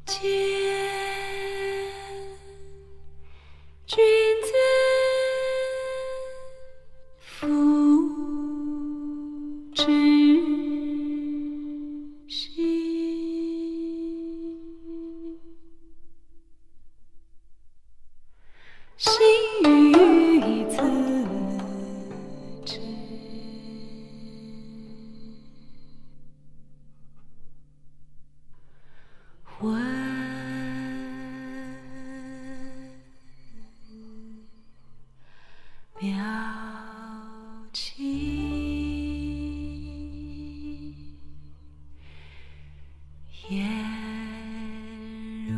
见君子父之心，心于自知。闻表情，颜如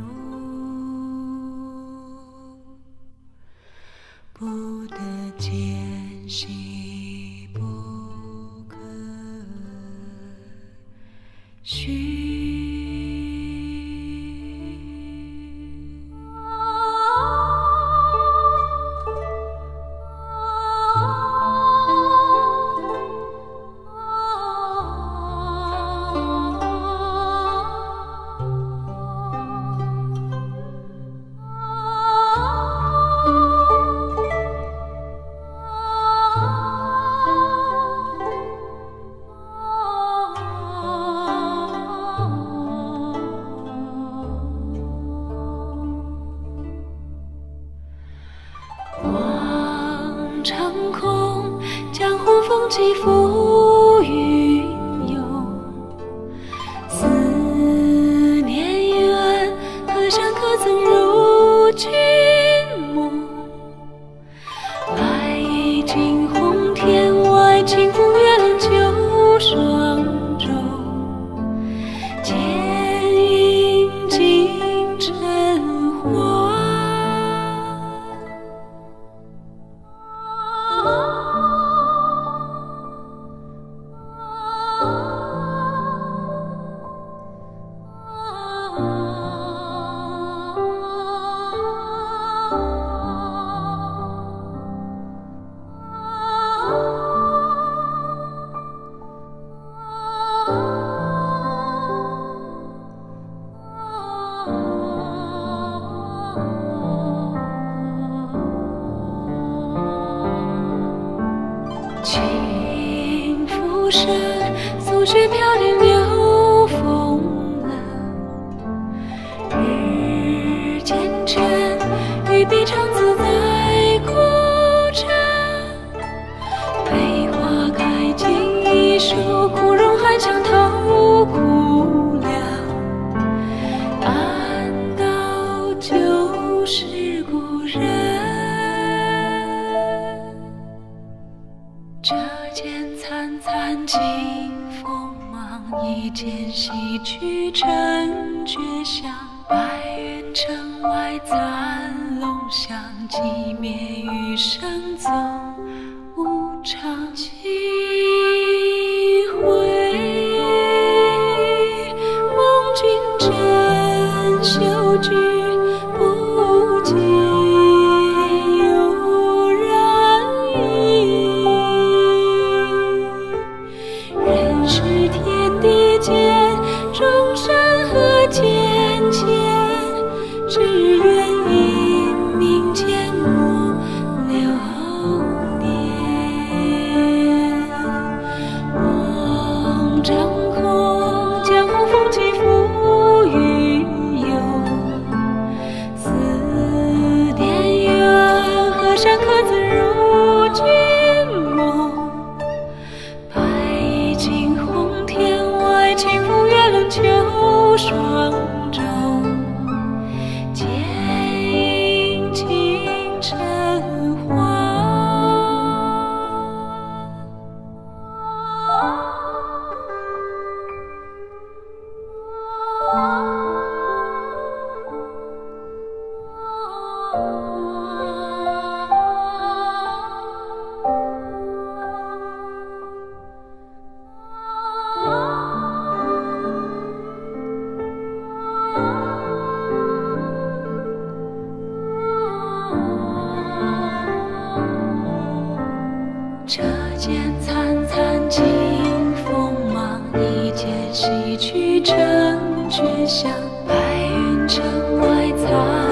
不得见兮不可虚。望长空，江湖风起浮云涌。思念远，河山可曾入君梦？白衣惊鸿，天外清风月冷秋霜中。剑影尽尘寰。轻拂身，素雪飘零流风冷。日渐沉，玉臂长自在孤城。梅花开尽一树，枯荣还墙头孤凉。安道旧时故人？这间惨惨清风茫，一剑西去尘绝响。白云城外残龙响，寂灭余生踪无常。几回梦君枕袖句，不见悠然意。人世天地间，众生何浅浅，只愿因明缄默流年。望长空，江湖风起浮云涌。思念远，河山可曾入君梦？白衣惊鸿，天外清风月冷秋霜中。剑影尽尘寰。这间惨惨清风茫，一剑西去尘绝响。白云城外草。